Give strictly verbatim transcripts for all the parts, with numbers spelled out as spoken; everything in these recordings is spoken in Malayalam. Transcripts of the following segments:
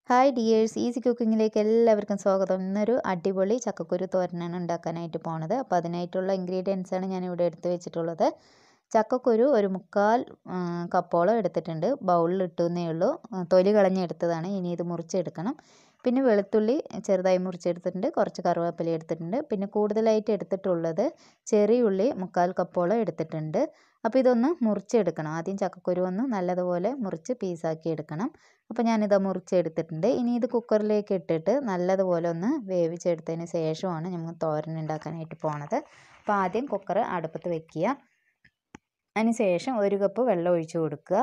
ഹായ് ഡിയേഴ്സ്, ഈസി കുക്കിങ്ങിലേക്ക് എല്ലാവർക്കും സ്വാഗതം. ഇന്നൊരു അടിപൊളി ചക്കക്കുരു തോരനാണ് ഉണ്ടാക്കാനായിട്ട് പോണത്. അപ്പോൾ അതിനായിട്ടുള്ള ഇൻഗ്രീഡിയൻസാണ് ഞാനിവിടെ എടുത്ത് വെച്ചിട്ടുള്ളത്. ചക്കക്കുരു ഒരു മുക്കാൽ കപ്പോളം എടുത്തിട്ടുണ്ട്. ബൗളിൽ ഇട്ടുന്നേ ഉള്ളൂ. തൊലി കളഞ്ഞെടുത്തതാണ്. ഇനി ഇത് മുറിച്ചെടുക്കണം. പിന്നെ വെളുത്തുള്ളി ചെറുതായി മുറിച്ചെടുത്തിട്ടുണ്ട്. കുറച്ച് കറിവേപ്പില എടുത്തിട്ടുണ്ട്. പിന്നെ കൂടുതലായിട്ട് എടുത്തിട്ടുള്ളത് ചെറിയുള്ളി മുക്കാൽ കപ്പോളം എടുത്തിട്ടുണ്ട്. അപ്പോൾ ഇതൊന്ന് മുറിച്ചെടുക്കണം. ആദ്യം ചക്കക്കുരു ഒന്ന് നല്ലതുപോലെ മുറിച്ച് പീസാക്കി എടുക്കണം. അപ്പോൾ ഞാനിത് മുറിച്ചെടുത്തിട്ടുണ്ട്. ഇനി ഇത് കുക്കറിലേക്ക് ഇട്ടിട്ട് നല്ലതുപോലെ ഒന്ന് വേവിച്ചെടുത്തതിന് ശേഷമാണ് നമ്മൾ തോരൻ ഉണ്ടാക്കാനായിട്ട് പോണത്. അപ്പോൾ ആദ്യം കുക്കർ അടുപ്പത്ത് വെക്കുക. അതിന് ശേഷം ഒരു കപ്പ് വെള്ളം ഒഴിച്ച് കൊടുക്കുക.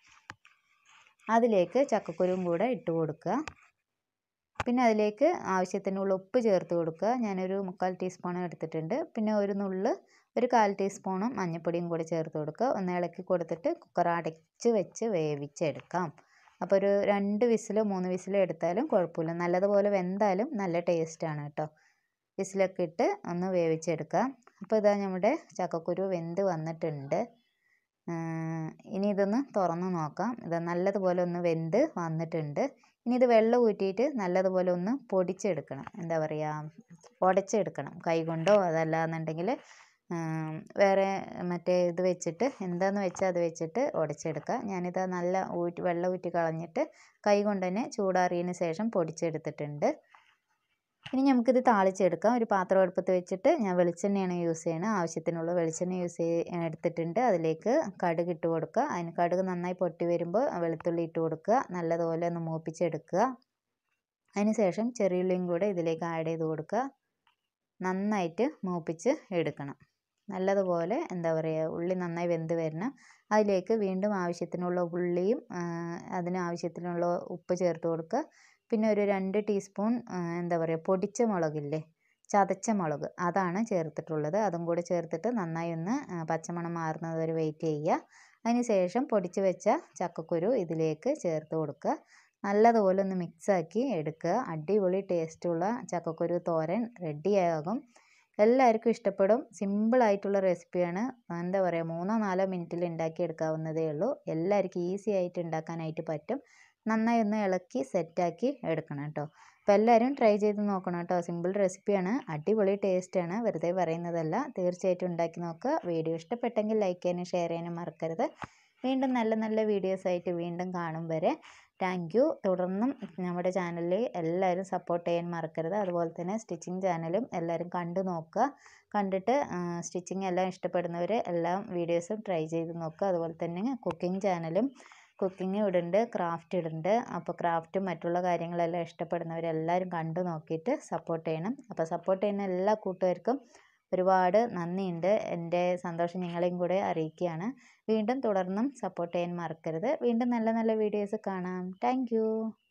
അതിലേക്ക് ചക്കക്കുരുവും കൂടെ ഇട്ട് കൊടുക്കുക. പിന്നെ അതിലേക്ക് ആവശ്യത്തിനുള്ള ഉപ്പ് ചേർത്ത് കൊടുക്കുക. ഞാനൊരു മുക്കാൽ ടീസ്പൂൺ എടുത്തിട്ടുണ്ട്. പിന്നെ ഒരു നുള്ള് ഒരു കാൽ ടീസ്പൂണും മഞ്ഞൾപ്പൊടിയും കൂടി ചേർത്ത് കൊടുക്കുക. ഒന്ന് ഇളക്കി കൊടുത്തിട്ട് കുക്കർ അടച്ച് വെച്ച് വേവിച്ചെടുക്കാം. അപ്പോൾ ഒരു രണ്ട് വിസിലോ മൂന്ന് വിസിലോ എടുത്താലും കുഴപ്പമില്ല. നല്ലതുപോലെ വെന്താലും നല്ല ടേസ്റ്റാണ് കേട്ടോ. വിസിലൊക്കെ ഇട്ട് ഒന്ന് വേവിച്ചെടുക്കാം. അപ്പോൾ ഇതാ നമ്മുടെ ചക്കക്കുരു വെന്ത് വന്നിട്ടുണ്ട്. ഇനി ഇതൊന്ന് തുറന്ന് നോക്കാം. ഇത് നല്ലതുപോലെ ഒന്ന് വെന്ത് വന്നിട്ടുണ്ട്. ഇനി ഇത് വെള്ളം ഊറ്റിയിട്ട് നല്ലതുപോലെ ഒന്ന് പൊടിച്ചെടുക്കണം. എന്താ പറയുക, ഉടച്ചെടുക്കണം കൈ കൊണ്ടോ. അതല്ലാന്നുണ്ടെങ്കിൽ വേറെ മറ്റേ ഇത് വെച്ചിട്ട് എന്താന്ന് വെച്ചാൽ അത് വെച്ചിട്ട് ഉടച്ചെടുക്കുക. ഞാനിത് നല്ല ഊറ്റി വെള്ളം ഊറ്റി കളഞ്ഞിട്ട് കൈ കൊണ്ട് തന്നെ ചൂടാറിയതിന് ശേഷം പൊടിച്ചെടുത്തിട്ടുണ്ട്. ഇനി നമുക്കിത് താളിച്ചെടുക്കാം. ഒരു പാത്രം അടുപ്പത്ത് വെച്ചിട്ട് ഞാൻ വെളിച്ചെണ്ണയാണ് യൂസ് ചെയ്യണത്. ആവശ്യത്തിനുള്ള വെളിച്ചെണ്ണ യൂസ് ചെയ്ത് എടുത്തിട്ടുണ്ട്. അതിലേക്ക് കടുക് ഇട്ട് കൊടുക്കുക. അതിന് കടുക് നന്നായി പൊട്ടി വരുമ്പോൾ വെളുത്തുള്ളി ഇട്ട് കൊടുക്കുക. നല്ലതുപോലെ ഒന്ന് മൂപ്പിച്ചെടുക്കുക. അതിന് ശേഷം ചെറിയുള്ളിയും കൂടെ ഇതിലേക്ക് ആഡ് ചെയ്ത് കൊടുക്കുക. നന്നായിട്ട് മൂപ്പിച്ച് എടുക്കണം. നല്ലതുപോലെ എന്താ പറയുക, ഉള്ളി നന്നായി വെന്ത് വരണം. അതിലേക്ക് വീണ്ടും ആവശ്യത്തിനുള്ള ഉള്ളിയും അതിന് ആവശ്യത്തിനുള്ള ഉപ്പ് ചേർത്ത് കൊടുക്കുക. പിന്നെ ഒരു രണ്ട് ടീസ്പൂൺ എന്താ പറയുക പൊടിച്ച മുളകില്ലേ, ചതച്ച മുളക്, അതാണ് ചേർത്തിട്ടുള്ളത്. അതും കൂടെ ചേർത്തിട്ട് നന്നായി ഒന്ന് പച്ചമണം മാറുന്നത് വരെ വെയിറ്റ് ചെയ്യുക. അതിന് ശേഷം പൊടിച്ച് വെച്ച ചക്കക്കുരു ഇതിലേക്ക് ചേർത്ത് കൊടുക്കുക. നല്ലതുപോലെ ഒന്ന് മിക്സാക്കി എടുക്കുക. അടിപൊളി ടേസ്റ്റുള്ള ചക്കക്കുരു തോരൻ റെഡിയാകും. എല്ലാവർക്കും ഇഷ്ടപ്പെടും. സിമ്പിളായിട്ടുള്ള റെസിപ്പിയാണ്. എന്താ പറയുക, മൂന്നോ നാലോ മിനിറ്റിൽ ഉണ്ടാക്കിയെടുക്കാവുന്നതേ ഉള്ളൂ. എല്ലാവർക്കും ഈസി ആയിട്ട് ഉണ്ടാക്കാനായിട്ട് പറ്റും. നന്നായി ഒന്ന് ഇളക്കി സെറ്റാക്കി എടുക്കണം കേട്ടോ. അപ്പോൾ എല്ലാവരും ട്രൈ ചെയ്ത് നോക്കണം കേട്ടോ. സിമ്പിൾ റെസിപ്പിയാണ്, അടിപൊളി ടേസ്റ്റാണ്, വെറുതെ പറയുന്നതല്ല. തീർച്ചയായിട്ടും ഉണ്ടാക്കി നോക്കുക. വീഡിയോ ഇഷ്ടപ്പെട്ടെങ്കിൽ ലൈക്ക് ചെയ്യാനും ഷെയർ ചെയ്യാനും മറക്കരുത്. വീണ്ടും നല്ല നല്ല വീഡിയോസായിട്ട് വീണ്ടും കാണും വരെ താങ്ക് യു. തുടർന്നും നമ്മുടെ ചാനലിൽ എല്ലാവരും സപ്പോർട്ട് ചെയ്യാൻ മറക്കരുത്. അതുപോലെ തന്നെ സ്റ്റിച്ചിങ് ചാനലും എല്ലാവരും കണ്ടു നോക്കുക. കണ്ടിട്ട് സ്റ്റിച്ചിങ് എല്ലാം ഇഷ്ടപ്പെടുന്നവർ എല്ലാം വീഡിയോസും ട്രൈ ചെയ്ത് നോക്കുക. അതുപോലെ തന്നെ കുക്കിംഗ് ചാനലും കുക്കിംഗ് ഇടുന്നുണ്ട്, ക്രാഫ്റ്റ് ഇടുന്നുണ്ട്. അപ്പോൾ ക്രാഫ്റ്റും മറ്റുള്ള കാര്യങ്ങളെല്ലാം ഇഷ്ടപ്പെടുന്നവരെല്ലാവരും കണ്ടു നോക്കിയിട്ട് സപ്പോർട്ട് ചെയ്യണം. അപ്പോൾ സപ്പോർട്ട് ചെയ്യുന്ന എല്ലാ കൂട്ടുകാർക്കും ഒരുപാട് നന്ദിയുണ്ട്. എൻ്റെ സന്തോഷം നിങ്ങളെയും കൂടെ അറിയിക്കുകയാണ്. വീണ്ടും തുടർന്നും സപ്പോർട്ട് ചെയ്യാൻ മറക്കരുത്. വീണ്ടും നല്ല നല്ല വീഡിയോസ് കാണാം. താങ്ക്